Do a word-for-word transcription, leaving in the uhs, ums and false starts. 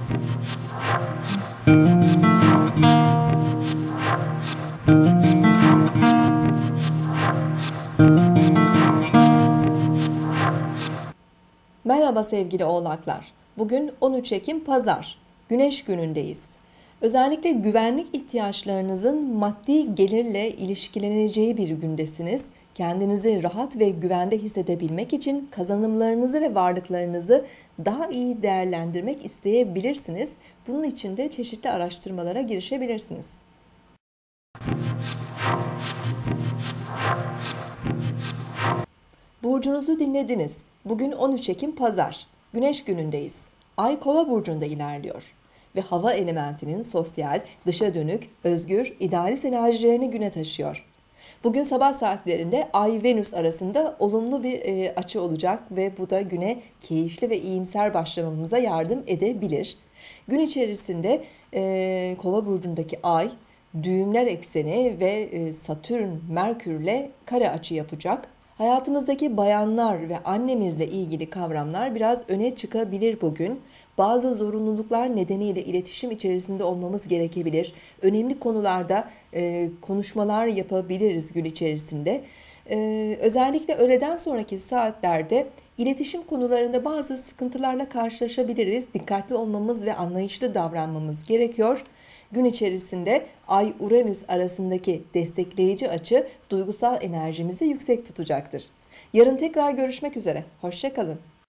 Merhaba sevgili oğlaklar. Bugün on üç Ekim Pazar. Güneş günündeyiz. Özellikle güvenlik ihtiyaçlarınızın maddi gelirle ilişkileneceği bir gündesiniz. Kendinizi rahat ve güvende hissedebilmek için kazanımlarınızı ve varlıklarınızı daha iyi değerlendirmek isteyebilirsiniz. Bunun için de çeşitli araştırmalara girişebilirsiniz. Burcunuzu dinlediniz. Bugün on üç Ekim Pazar. Güneş günündeyiz. Ay Kova burcunda ilerliyor ve hava elementinin sosyal, dışa dönük, özgür, idealist enerjilerini güne taşıyor. Bugün sabah saatlerinde Ay-Venüs arasında olumlu bir e, açı olacak ve bu da güne keyifli ve iyimser başlamamıza yardım edebilir. Gün içerisinde e, Kova burcundaki Ay, düğümler ekseni ve e, Satürn, Merkürle kare açı yapacak. Hayatımızdaki bayanlar ve annemizle ilgili kavramlar biraz öne çıkabilir bugün. Bazı zorunluluklar nedeniyle iletişim içerisinde olmamız gerekebilir. Önemli konularda e, konuşmalar yapabiliriz gün içerisinde. E, özellikle öğleden sonraki saatlerde iletişim konularında bazı sıkıntılarla karşılaşabiliriz. Dikkatli olmamız ve anlayışlı davranmamız gerekiyor. Gün içerisinde Ay-Uranüs arasındaki destekleyici açı duygusal enerjimizi yüksek tutacaktır. Yarın tekrar görüşmek üzere. Hoşça kalın.